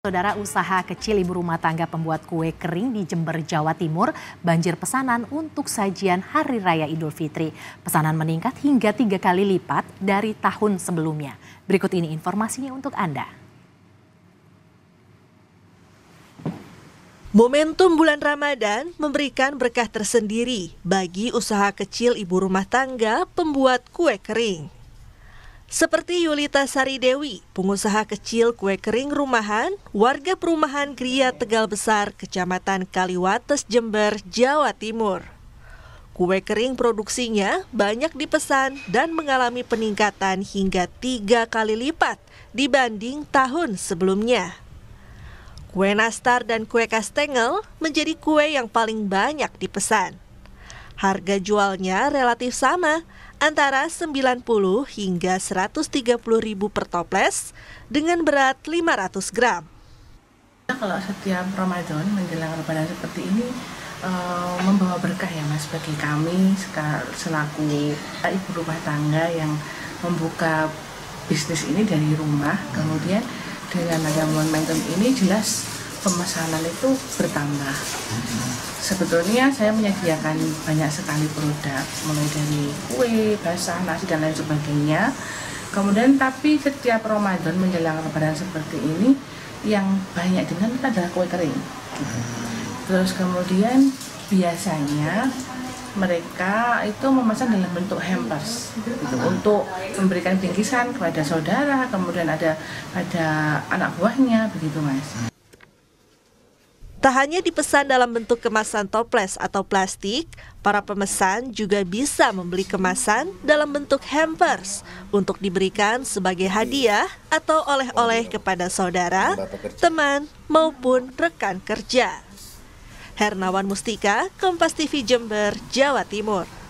Saudara, usaha kecil ibu rumah tangga pembuat kue kering di Jember, Jawa Timur banjir pesanan untuk sajian Hari Raya Idul Fitri. Pesanan meningkat hingga 3 kali lipat dari tahun sebelumnya. Berikut ini informasinya untuk Anda. Momentum bulan Ramadan memberikan berkah tersendiri bagi usaha kecil ibu rumah tangga pembuat kue kering. Seperti Yulita Sari Dewi, pengusaha kecil kue kering rumahan, warga perumahan Gria Tegal Besar, Kecamatan Kaliwates, Jember, Jawa Timur. Kue kering produksinya banyak dipesan dan mengalami peningkatan hingga 3 kali lipat dibanding tahun sebelumnya. Kue nastar dan kue kastengel menjadi kue yang paling banyak dipesan. Harga jualnya relatif sama, antara 90 hingga 130.000 per toples dengan berat 500 gram. Kalau setiap Ramadan menjelang Lebaran seperti ini membawa berkah ya Mas bagi kami selaku ibu rumah tangga yang membuka bisnis ini dari rumah. Kemudian dengan ada momentum ini jelas pemesanan itu bertambah. Sebetulnya saya menyediakan banyak sekali produk, mulai dari kue, basah, nasi dan lain sebagainya. Kemudian tapi setiap Ramadan menjelang Lebaran seperti ini yang banyak dengan adalah kue kering. Terus kemudian biasanya mereka itu memesan dalam bentuk hampers gitu, untuk memberikan bingkisan kepada saudara, kemudian ada anak buahnya begitu Mas. Tak hanya dipesan dalam bentuk kemasan toples atau plastik, para pemesan juga bisa membeli kemasan dalam bentuk hampers untuk diberikan sebagai hadiah atau oleh-oleh kepada saudara, teman, maupun rekan kerja. Hernawan Mustika, Kompas TV Jember, Jawa Timur.